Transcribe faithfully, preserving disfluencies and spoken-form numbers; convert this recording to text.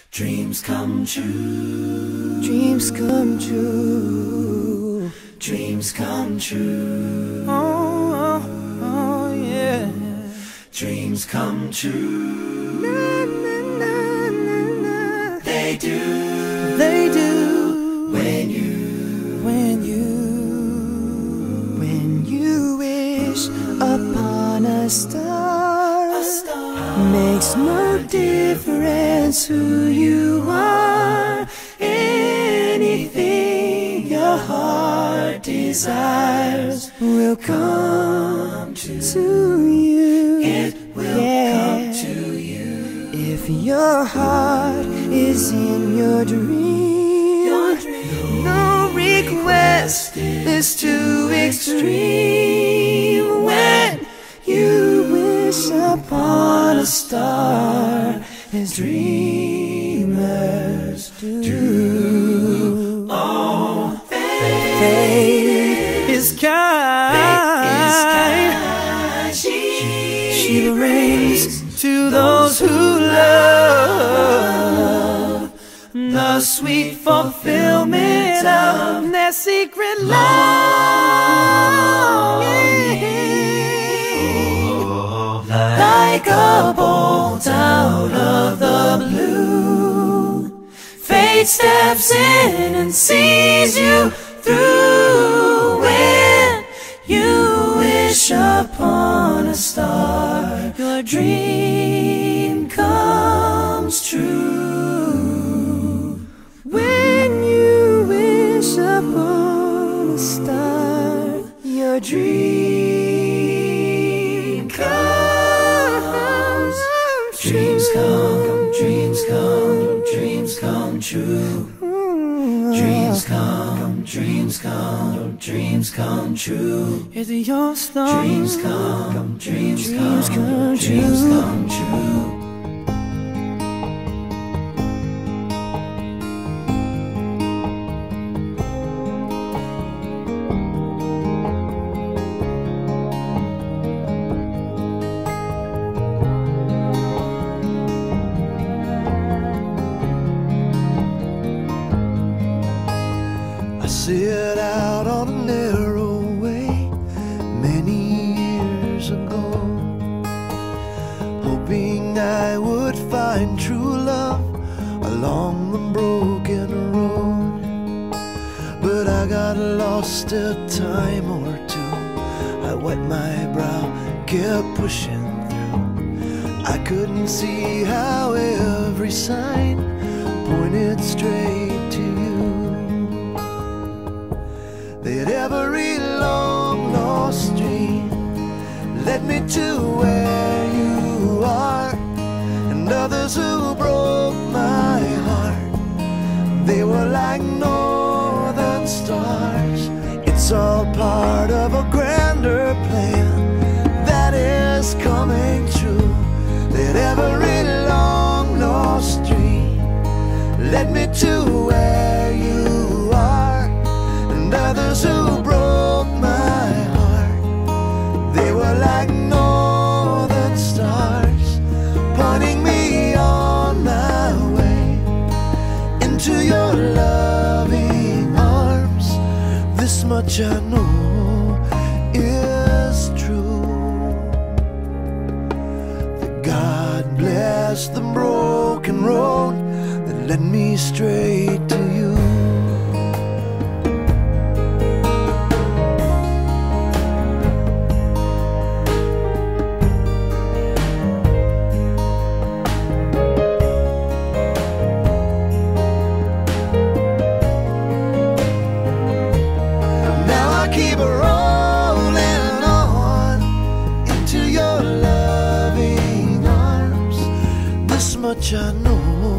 Dreams come true. Dreams come true. Dreams come true. Oh, oh, oh yeah. Dreams come true. Na, na, na, na, na. They do. They do. When you. When you. When you wish upon a star. A star. Makes no difference who you are. Anything your heart desires will come to you. It will yeah. come to you. If your heart is in your dream, Your dream. no request is too extreme. When you wish upon a star, as dreamers do. Oh, fate, Fate is kind. fate is kind. She, She brings to those who love the sweet fulfillment of their secret longing. Like a bolt out of the blue, fate steps in and sees you through. When you wish upon a star, your dream comes true. When you wish upon a star, your dream comes true. dreams come, dreams come, dreams come true. Dreams come, dreams come, dreams come true. Is it your star? Dreams come, dreams Dreams come, come dreams true. come true. I set out on a narrow way many years ago, hoping I would find true love along the broken road. But I got lost a time or two. I wet my brow, kept pushing through. I couldn't see how every sign pointed straight to you. That every long lost dream led me to where you are. And others who broke my heart, they were like northern stars. It's all part of a grander plan that is coming true. That every long lost dream led me to where you are. And others who broke my heart, they were like northern stars, pointing me on my way into your loving arms. This much I know is true, that God bless the broken road that led me straight to you. Keep rolling on into your loving arms. This much I know